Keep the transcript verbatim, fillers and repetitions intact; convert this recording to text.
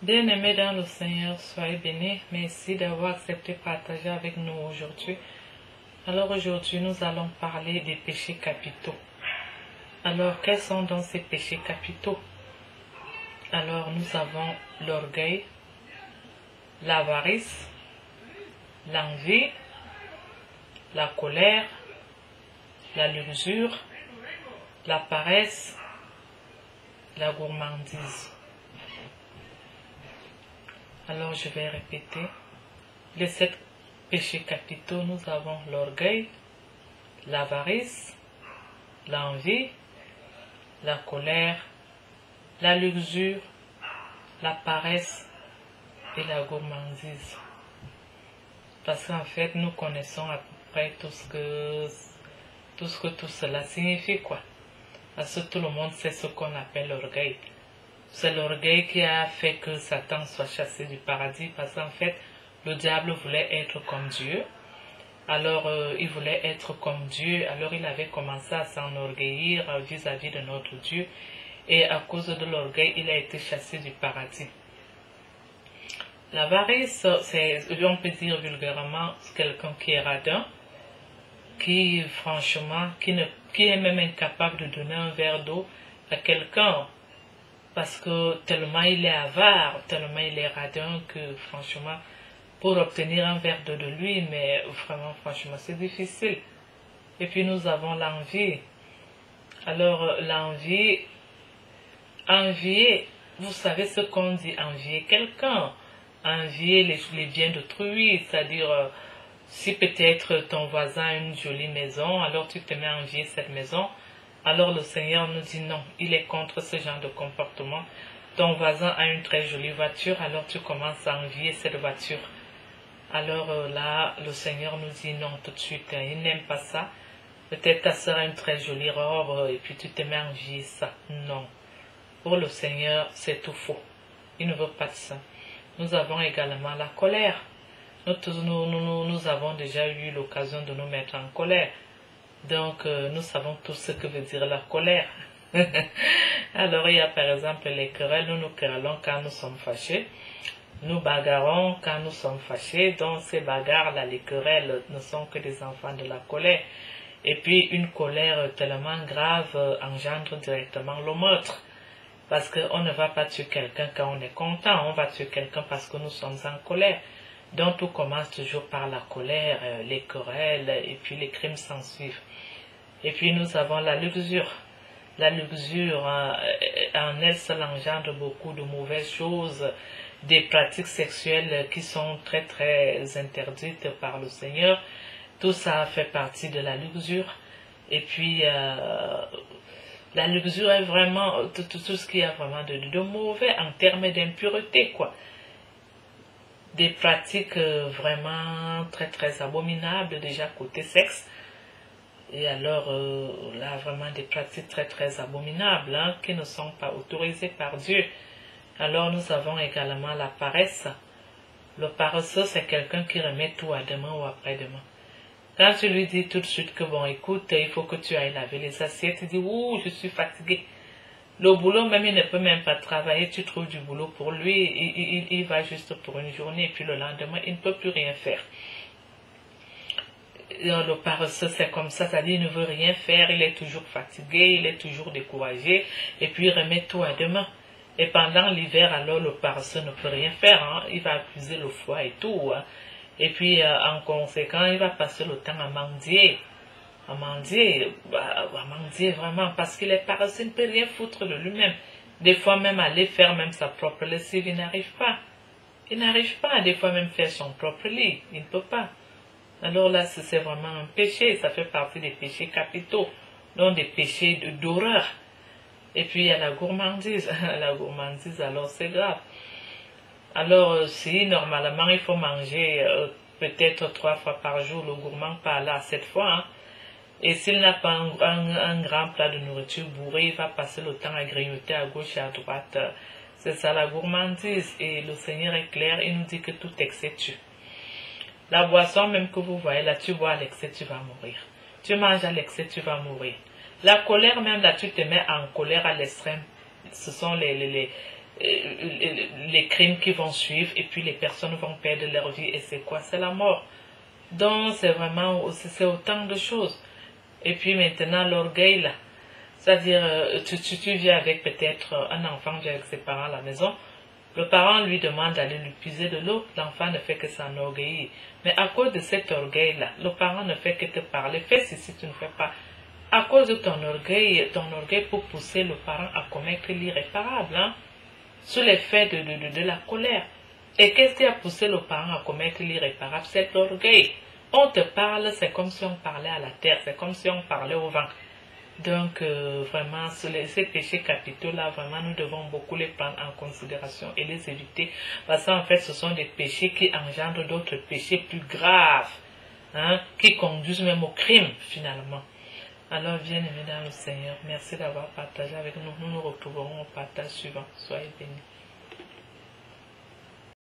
Bien-aimés dans le Seigneur, soyez bénis. Merci d'avoir accepté de partager avec nous aujourd'hui. Alors aujourd'hui, nous allons parler des péchés capitaux. Alors, quels sont donc ces péchés capitaux? Alors, nous avons l'orgueil, l'avarice, l'envie, la colère, la luxure, la paresse, la gourmandise. Alors, je vais répéter. Les sept péchés capitaux, nous avons l'orgueil, l'avarice, l'envie, la colère, la luxure, la paresse et la gourmandise. Parce qu'en fait, nous connaissons à peu près tout ce que tout, ce que tout cela signifie, quoi. Parce que tout le monde sait ce qu'on appelle l'orgueil. C'est l'orgueil qui a fait que Satan soit chassé du paradis, parce qu'en fait, le diable voulait être comme Dieu. Alors, euh, il voulait être comme Dieu, alors il avait commencé à s'enorgueillir euh, vis-à-vis de notre Dieu. Et à cause de l'orgueil, il a été chassé du paradis. L'avarice, c'est, on peut dire vulgairement, quelqu'un qui est radin, qui, franchement, qui, ne, qui est même incapable de donner un verre d'eau à quelqu'un. Parce que tellement il est avare, tellement il est radin que franchement, pour obtenir un verre d'eau de lui, mais vraiment franchement c'est difficile. Et puis nous avons l'envie. Alors l'envie, envier, vous savez ce qu'on dit, envier quelqu'un, envier les, les biens d'autrui, c'est-à-dire euh, si peut-être ton voisin a une jolie maison, alors tu te mets à envier cette maison. Alors le Seigneur nous dit non, il est contre ce genre de comportement. Ton voisin a une très jolie voiture, alors tu commences à envier cette voiture. Alors euh, là, le Seigneur nous dit non tout de suite, hein, il n'aime pas ça. Peut-être ta soeur a une très jolie robe et puis tu te mets à envier ça. Non. Pour le Seigneur, c'est tout faux. Il ne veut pas de ça. Nous avons également la colère. Nous, nous, nous, nous avons déjà eu l'occasion de nous mettre en colère. Donc, euh, nous savons tous ce que veut dire la colère. Alors, il y a par exemple les querelles. Nous nous querellons quand nous sommes fâchés. Nous bagarrons quand nous sommes fâchés. Donc, ces bagarres-là, les querelles, ne sont que des enfants de la colère. Et puis, une colère tellement grave euh, engendre directement le meurtre. Parce qu'on ne va pas tuer quelqu'un quand on est content. On va tuer quelqu'un parce que nous sommes en colère. Donc, tout commence toujours par la colère, euh, les querelles, et puis les crimes s'ensuivent. Et puis nous avons la luxure. La luxure, euh, en elle seule engendre beaucoup de mauvaises choses, des pratiques sexuelles qui sont très très interdites par le Seigneur. Tout ça fait partie de la luxure. Et puis euh, la luxure est vraiment tout, tout, tout ce qu'il y a vraiment de, de mauvais en termes d'impureté, quoi. Des pratiques vraiment très très abominables déjà côté sexe. Et alors, euh, là, vraiment des pratiques très, très abominables, hein, qui ne sont pas autorisées par Dieu. Alors, nous avons également la paresse. Le paresseux, c'est quelqu'un qui remet tout à demain ou après-demain. Quand tu lui dis tout de suite que, bon, écoute, il faut que tu ailles laver les assiettes, il dit, ouh, je suis fatigué. Le boulot, même, il ne peut même pas travailler, tu trouves du boulot pour lui, il, il, il va juste pour une journée, et puis le lendemain, il ne peut plus rien faire. Le paresseux, c'est comme ça, c'est-à-dire il ne veut rien faire, il est toujours fatigué, il est toujours découragé, et puis il remet tout à demain. Et pendant l'hiver, alors le paresseux ne peut rien faire, hein, il va accuser le froid et tout. Hein. Et puis euh, en conséquent, il va passer le temps à mendier, à mendier, à mendier vraiment, parce qu'il est paresseux, il ne peut rien foutre de lui-même. Des fois même aller faire même sa propre lessive, il n'arrive pas. Il n'arrive pas à des fois même faire son propre lit, il ne peut pas. Alors là, c'est vraiment un péché, ça fait partie des péchés capitaux, donc des péchés d'horreur. Et puis il y a la gourmandise, la gourmandise, alors c'est grave. Alors si normalement il faut manger euh, peut-être trois fois par jour, le gourmand part là sept fois, hein. Et s'il n'a pas un, un, un grand plat de nourriture bourré, il va passer le temps à grignoter à gauche et à droite. C'est ça la gourmandise, et le Seigneur est clair, il nous dit que tout excès tue. La boisson même que vous voyez là, tu bois à l'excès, tu vas mourir. Tu manges à l'excès, tu vas mourir. La colère même là, tu te mets en colère à l'extrême. Ce sont les, les, les, les crimes qui vont suivre et puis les personnes vont perdre leur vie. Et c'est quoi? C'est la mort. Donc c'est vraiment, c'est autant de choses. Et puis maintenant l'orgueil là. C'est-à-dire, tu, tu, tu viens avec peut-être un enfant vient avec ses parents à la maison. Le parent lui demande d'aller lui puiser de l'eau. L'enfant ne fait que s'enorgueillir. Mais à cause de cet orgueil-là, le parent ne fait que te parler. Fais ceci, tu ne fais pas. À cause de ton orgueil, ton orgueil pour pousser le parent à commettre l'irréparable, hein, sous l'effet de, de, de, de la colère. Et qu'est-ce qui a poussé le parent à commettre l'irréparable? C'est l'orgueil. On te parle, c'est comme si on parlait à la terre, c'est comme si on parlait au vent. Donc, euh, vraiment, ces, ces péchés capitaux-là, vraiment, nous devons beaucoup les prendre en considération et les éviter. Parce qu'en fait, ce sont des péchés qui engendrent d'autres péchés plus graves, hein, qui conduisent même au crime, finalement. Alors, bien-aimés dans le Seigneur, merci d'avoir partagé avec nous. Nous nous retrouverons au partage suivant. Soyez bénis.